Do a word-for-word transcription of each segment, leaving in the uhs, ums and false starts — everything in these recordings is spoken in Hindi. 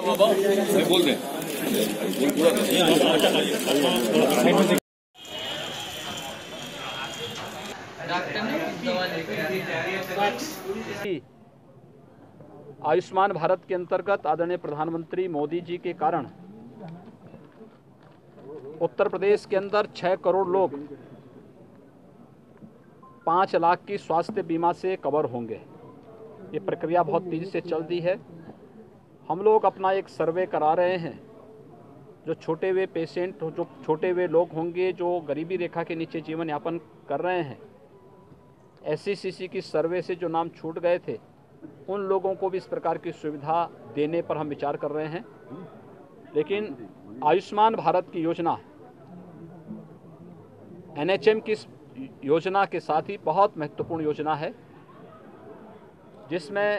बोल दें आयुष्मान भारत के अंतर्गत आदरणीय प्रधानमंत्री मोदी जी के कारण उत्तर प्रदेश के अंदर छह करोड़ लोग पाँच लाख की स्वास्थ्य बीमा से कवर होंगे। ये प्रक्रिया बहुत तेज़ी से चल रही है। हम लोग अपना एक सर्वे करा रहे हैं। जो छोटे हुए पेशेंट, जो छोटे हुए लोग होंगे जो गरीबी रेखा के नीचे जीवन यापन कर रहे हैं, एस सी सी सी की सर्वे से जो नाम छूट गए थे, उन लोगों को भी इस प्रकार की सुविधा देने पर हम विचार कर रहे हैं। लेकिन आयुष्मान भारत की योजना एन एच एम की योजना के साथ ही बहुत महत्वपूर्ण योजना है, जिसमें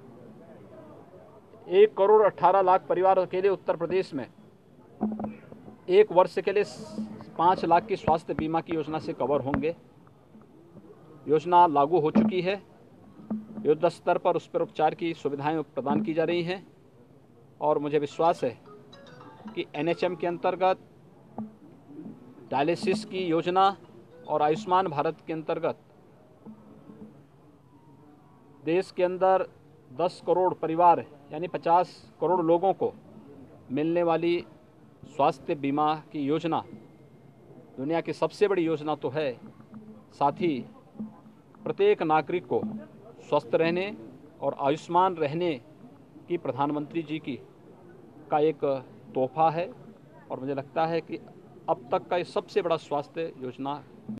एक करोड़ अट्ठारह लाख परिवार अकेले उत्तर प्रदेश में एक वर्ष के लिए पाँच लाख की स्वास्थ्य बीमा की योजना से कवर होंगे। योजना लागू हो चुकी है। युद्ध स्तर पर उस पर उपचार की सुविधाएं प्रदान की जा रही हैं और मुझे विश्वास है कि एन एच एम के अंतर्गत डायलिसिस की योजना और आयुष्मान भारत के अंतर्गत देश के अंदर दस करोड़ परिवार यानी पचास करोड़ लोगों को मिलने वाली स्वास्थ्य बीमा की योजना दुनिया की सबसे बड़ी योजना तो है। साथ ही प्रत्येक नागरिक को स्वस्थ रहने और आयुष्मान रहने की प्रधानमंत्री जी की का एक तोहफा है और मुझे लगता है कि अब तक का ये सबसे बड़ा स्वास्थ्य योजना